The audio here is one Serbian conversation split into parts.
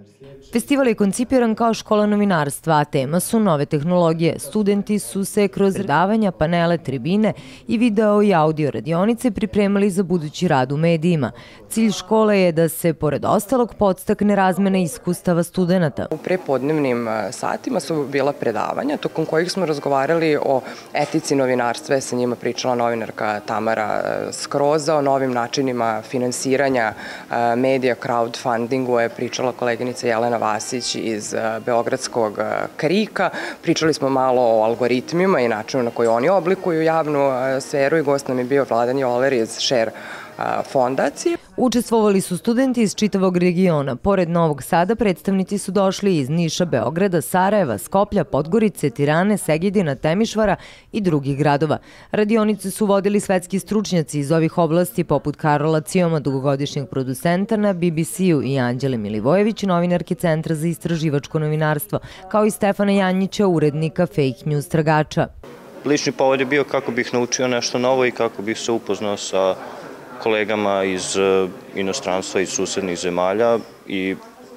Festival je koncipiran kao škola novinarstva, a tema su nove tehnologije. Studenti su se kroz predavanja, panele, tribine i video i audio radionice pripremali za budući rad u medijima. Cilj škole je da se, pored ostalog, podstakne razmena iskustava studenata. U prepodnevnim satima su bila predavanja, tokom kojih smo razgovarali o etici novinarstva. Sa njima pričala novinarka Tamara Skroza, o novim načinima finansiranja medija, crowdfundingu je pričala koleginica Jelena Vasić iz Beogradskog KRIK-a. Pričali smo malo o algoritmima i načinu na koji oni oblikuju javnu sferu i gost nam je bio Vladan Joler iz Share fondacije. Učestvovali su studenti iz čitavog regiona. Pored Novog Sada, predstavnici su došli iz Niša, Beograda, Sarajeva, Skoplja, Podgorice, Tirane, Segedina, Temišvara i drugih gradova. Radionice su vodili svetski stručnjaci iz ovih oblasti, poput Karola Cioma, dugogodišnjeg producenta na BBC-u, i Anđele Milivojević, novinarke Centra za istraživačko novinarstvo, kao i Stefana Janjića, urednika Fake News tragača. Lični povod je bio kako bih naučio nešto novo i kako bih se upoznao sa kolegama iz inostranstva, iz susednih zemalja, i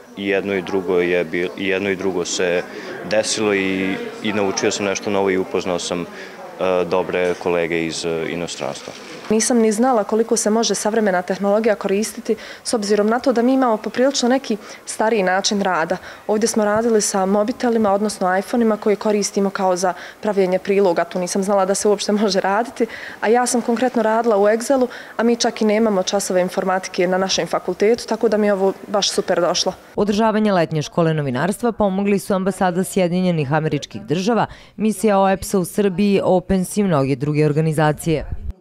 jedno i drugo se desilo i naučio sam nešto novo i upoznao sam dobre kolege iz inostranstva. Nisam ni znala koliko se može savremena tehnologija koristiti, s obzirom na to da mi imamo poprilično neki stariji način rada. Ovdje smo radili sa mobitelima, odnosno iPhone-ima koje koristimo kao za pravljenje priloga. Tu nisam znala da se uopšte može raditi, a ja sam konkretno radila u Excelu, a mi čak i nemamo časove informatike na našem fakultetu, tako da mi je ovo baš super došlo. Održavanje letnje škole novinarstva pomogli su ambasada Sjedinjenih Američkih Država, misija OEPS-a u Srbiji, Opens i mnoge druge organizacije.